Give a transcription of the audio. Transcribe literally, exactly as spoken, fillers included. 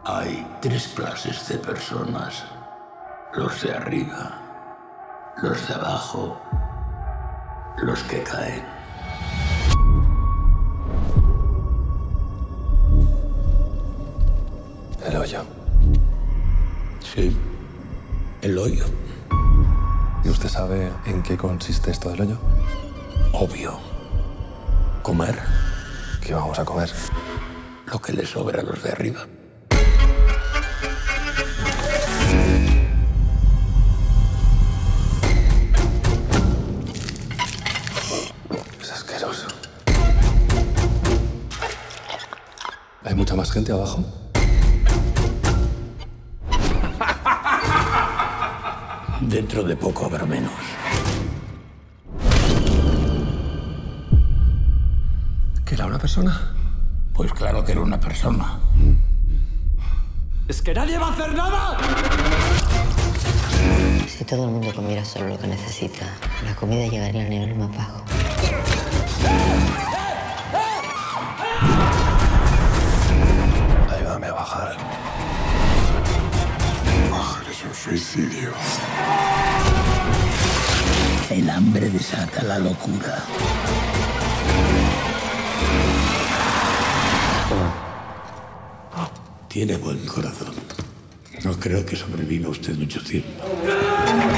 Hay tres clases de personas. Los de arriba, los de abajo, los que caen. El hoyo. Sí, el hoyo. ¿Y usted sabe en qué consiste esto del hoyo? Obvio. Comer ¿Qué vamos a comer? lo que les sobra a los de arriba. Es asqueroso. ¿Hay mucha más gente abajo? Dentro de poco habrá menos. ¿Que era una persona? Pues claro que era una persona. ¡Es que nadie va a hacer nada! Si todo el mundo comiera solo lo que necesita, la comida llegaría al nivel más bajo. Ayúdame a bajar. Bajar es un suicidio. El hambre desata la locura. Tiene buen corazón. No creo que sobreviva usted mucho tiempo.